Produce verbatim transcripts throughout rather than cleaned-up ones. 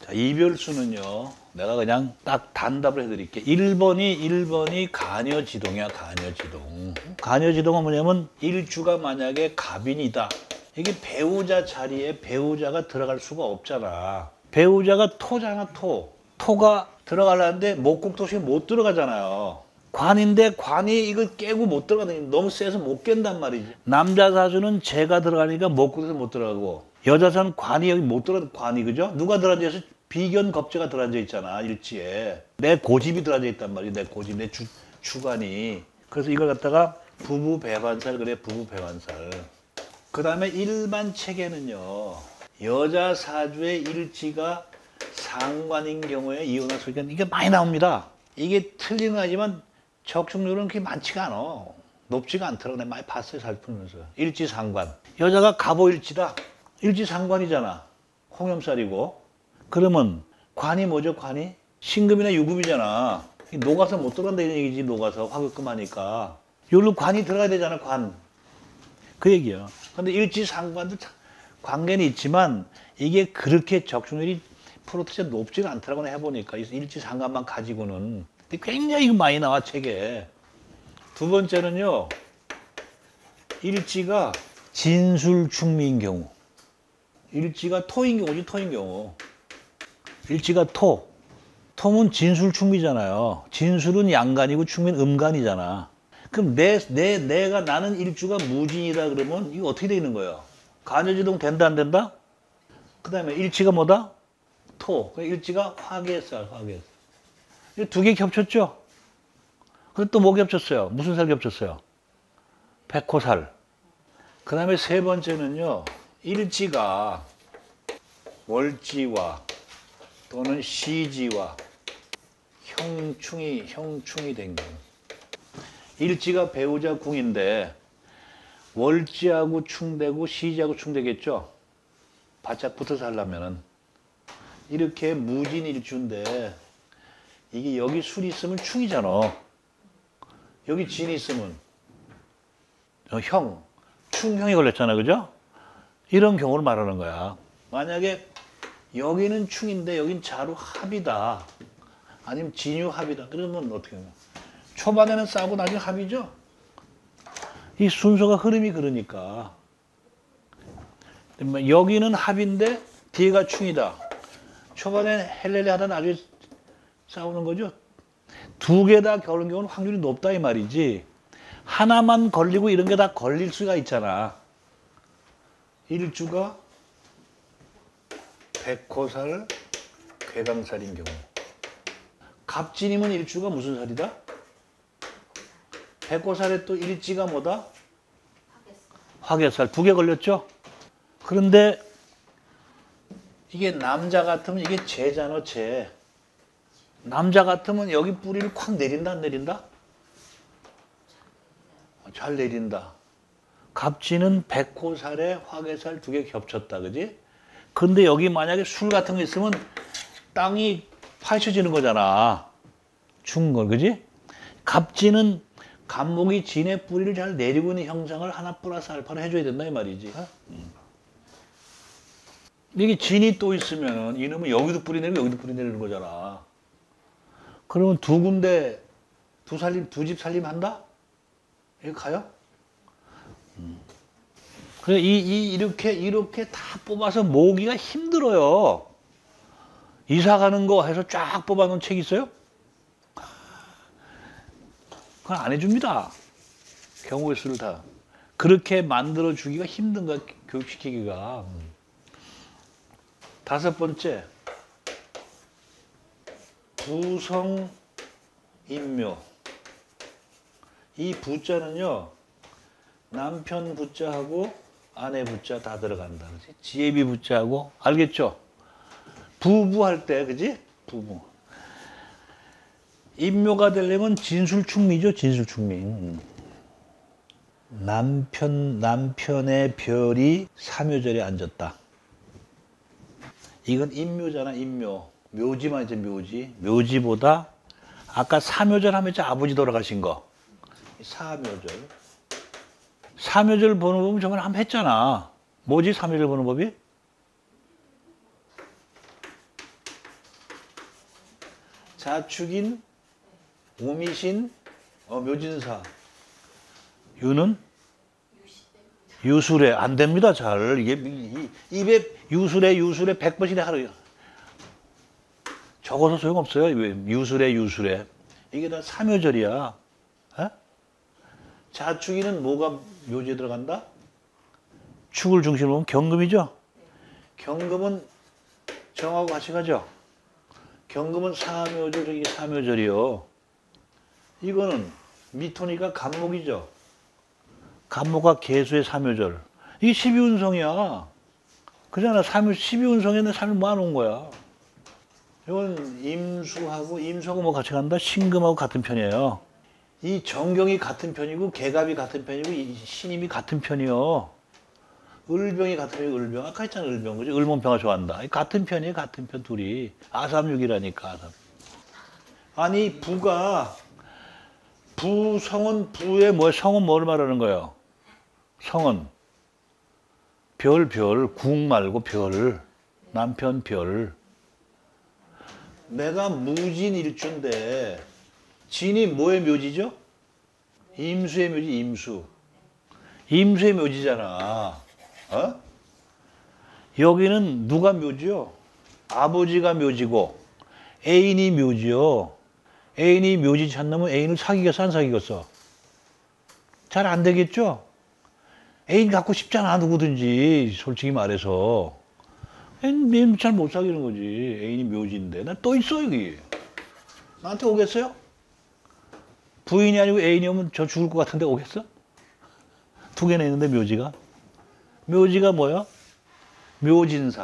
자, 이별수는요. 내가 그냥 딱 단답을 해드릴게. 일 번이 일 번이 가녀지동이야. 가녀지동. 가녀지동은 뭐냐면 일주가 만약에 갑인이다. 이게 배우자 자리에 배우자가 들어갈 수가 없잖아. 배우자가 토잖아. 토. 토가 들어가려는데 목국토식이 못 들어가잖아요. 관인데 관이 이걸 깨고 못 들어가는 너무 세서 못 깬단 말이지. 남자 사주는 재가 들어가니까 목국토식 못 들어가고 여자 사주는 관이 여기 못 들어가. 관이 그죠? 누가 들어앉아서 비견 겁재가 들어앉아 있잖아. 일지에 내 고집이 들어앉아 있단 말이야. 내 고집, 내 주, 주관이. 그래서 이걸 갖다가 부부 배반살 그래. 부부 배반살. 그 다음에 일반 체계는요. 여자 사주의 일지가 상관인 경우에 이혼할 수 있는 이게 많이 나옵니다. 이게 틀리는 거지만 적중률은 그렇게 많지가 않아. 높지가 않더라고. 내가 많이 봤어요. 살피면서. 일지상관. 여자가 갑오일지다. 일지상관이잖아. 홍염살이고. 그러면 관이 뭐죠? 관이? 신금이나 유금이잖아. 녹아서 못 들어간다 이런 얘기지. 녹아서 화급금 하니까. 여기로 관이 들어가야 되잖아. 관. 그 얘기야. 근데 일지상관도 관계는 있지만 이게 그렇게 적중률이 프로트가 높지는 않더라고 해보니까. 일지상관만 가지고는. 굉장히 이거 많이 나와 책에. 두 번째는요. 일지가 진술충미인 경우. 일지가 토인 경우지. 토인 경우. 일지가 토. 토는 진술충미잖아요. 진술은 양간이고 충미는 음간이잖아. 그럼 내, 내, 내가 나는 일주가 무진이다 그러면 이거 어떻게 되는 거예요? 가녀지동 된다 안 된다? 그 다음에 일지가 뭐다? 토. 일지가 화계살, 화계살. 두 개 겹쳤죠? 근데 또 뭐 겹쳤어요? 무슨 살 겹쳤어요? 백호살. 그 다음에 세 번째는요. 일지가 월지와 또는 시지와 형충이, 형충이 된 경우. 일지가 배우자 궁인데 월지하고 충되고 시지하고 충되겠죠? 바짝 붙어서 하려면은. 이렇게 무진일주인데 이게 여기 술이 있으면 충이잖아. 여기 진이 있으면 어, 형, 충형이 걸렸잖아. 그죠? 이런 경우를 말하는 거야. 만약에 여기는 충인데 여긴 자루 합이다. 아니면 진유 합이다. 그러면 어떻게 해요? 초반에는 싸고 나중에 합이죠? 이 순서가 흐름이 그러니까. 여기는 합인데 뒤가 충이다. 초반에 헬렐레 하다 나중에 싸우는 거죠. 두 개 다 겨루는 경우는 확률이 높다 이 말이지. 하나만 걸리고 이런 게 다 걸릴 수가 있잖아. 일주가 백호살, 괴강살인 경우. 갑진이면 일주가 무슨 살이다? 백호살에 또 일지가 뭐다? 화개살. 두 개 걸렸죠? 그런데 이게 남자 같으면 이게 재잖아, 재. 남자 같으면 여기 뿌리를 콱 내린다, 안 내린다? 잘 내린다. 갑진은 백호살에 화개살 두 개 겹쳤다, 그지? 근데 여기 만약에 술 같은 거 있으면 땅이 파헤쳐지는 거잖아. 죽은 걸, 그지? 갑진은 갑목이 진의 뿌리를 잘 내리고 있는 형상을 하나 플러스 알파로 해줘야 된다, 이 말이지. 어? 음. 이게 진이 또 있으면 이놈은 여기도 뿌리 내리고 여기도 뿌리 내리는 거잖아. 그러면 두 군데 두 살림, 두 집 살림 한다? 이거 가요? 음. 그래, 이, 이, 이렇게, 이렇게 다 뽑아서 모으기가 힘들어요. 이사 가는 거 해서 쫙 뽑아놓은 책 있어요? 그건 안 해줍니다. 경우의 수를 다. 그렇게 만들어주기가 힘든 거야, 교육시키기가. 다섯 번째, 부성, 인묘. 이 부자는요, 남편 부자하고 아내 부자 다 들어간다. 그치? 지혜비 부자하고, 알겠죠? 부부할 때, 그지? 부부. 인묘가 되려면 진술충미죠, 진술충미. 남편, 남편의 별이 삼묘절에 앉았다. 이건 인묘잖아, 인묘. 묘지만 이제 묘지. 묘지보다 아까 삼묘절 하면 이제 아버지 돌아가신 거. 사묘절. 사묘절 보는 법은 저번에 한번 했잖아. 뭐지, 사묘절 보는 법이? 자축인, 오미신, 어, 묘진사. 유는 유술에 안 됩니다. 잘 이게 이, 입에 유술에 유술에 백 번이나 하루요. 적어서 소용없어요. 유술에 유술에 이게 다 삼요절이야. 에? 자축인은 뭐가 묘지에 들어간다? 축을 중심으로 보면 경금이죠. 경금은 정하고 같이 가죠. 경금은 사묘절, 이게 사묘절이요. 이거는 미토니까 간목이죠. 간목과 개수의 삼요절. 이게 십이운성이야. 그잖아. 십이운성에는 삼일 모아놓은 거야. 이건 임수하고 임수하고 뭐 같이 간다? 신금하고 같은 편이에요. 이 정경이 같은 편이고 개갑이 같은 편이고 이 신임이 같은 편이요. 을병이 같은 편이고 을병. 아까 했잖아 을병. 그죠? 을몬병아 좋아한다. 같은 편이에요. 같은 편 둘이. 아삼육이라니까. 아삼. 아니 부가 부성은 부의 뭐 성은 뭘 말하는 거예요? 성은 별, 별, 국 말고 별, 남편 별. 내가 무진일주인데 진이 뭐의 묘지죠? 임수의 묘지, 임수. 임수의 묘지잖아. 어? 여기는 누가 묘지요? 아버지가 묘지고 애인이 묘지요. 애인이 묘지 찾는 애인을 사귀겠어 안 사귀겠어? 잘 안 되겠죠? 애인 갖고 싶잖아 누구든지 솔직히 말해서. 애인 잘 못 사귀는 거지. 애인이 묘지인데 나 또 있어 여기. 나한테 오겠어요? 부인이 아니고 애인이 오면 저 죽을 것 같은데 오겠어? 두 개나 있는데 묘지가. 묘지가 뭐야? 묘진사.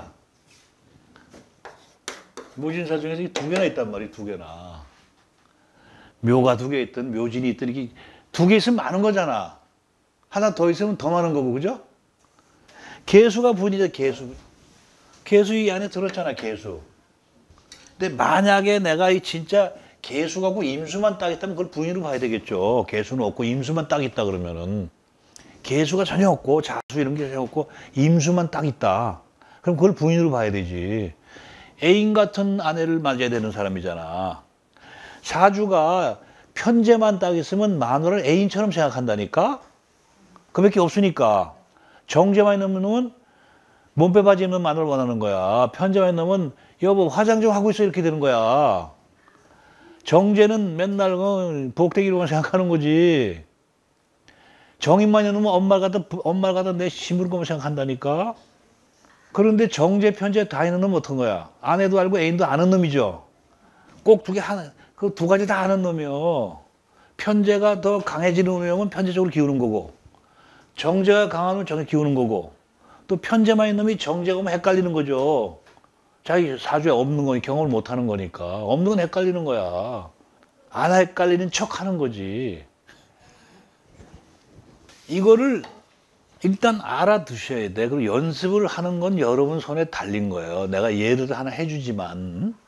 묘진사 중에서 두 개나 있단 말이야. 두 개나. 묘가 두 개 있든 묘진이 있든 이렇게 두 개 있으면 많은 거잖아. 하나 더 있으면 더 많은 거고 그죠? 개수가 분이죠. 개수. 개수 이 안에 들었잖아. 개수. 근데 만약에 내가 이 진짜 개수 갖고 임수만 딱 있다면 그걸 부인으로 봐야 되겠죠. 개수는 없고 임수만 딱 있다 그러면은. 개수가 전혀 없고 자수 이런 게 전혀 없고 임수만 딱 있다. 그럼 그걸 부인으로 봐야 되지. 애인 같은 아내를 맞아야 되는 사람이잖아. 사주가 편제만 딱 있으면 마누라를 애인처럼 생각한다니까? 그밖에 없으니까. 정제만 있는 놈은 몸빼 바지 입는 마누라를 원하는 거야. 편제만 있는 놈은 여보 화장 좀 하고 있어 이렇게 되는 거야. 정제는 맨날 복대기로만 생각하는 거지. 정인만 있는 놈은 엄마를 갖다, 엄마를 갖다 내 심을 거만 생각한다니까? 그런데 정제, 편제 다 있는 놈은 어떤 거야? 아내도 알고 애인도 아는 놈이죠. 꼭 두 개 하나, 그 두 가지 다 아는 놈이요. 편제가 더 강해지는 놈이면 편제 쪽으로 기우는 거고, 정제가 강한 놈은 정제 기우는 거고, 또 편제만 있는 놈이 정제가 오면 헷갈리는 거죠. 자기 사주에 없는 거니 경험을 못 하는 거니까. 없는 건 헷갈리는 거야. 안 헷갈리는 척 하는 거지. 이거를 일단 알아두셔야 돼. 그리고 연습을 하는 건 여러분 손에 달린 거예요. 내가 예를 하나 해주지만.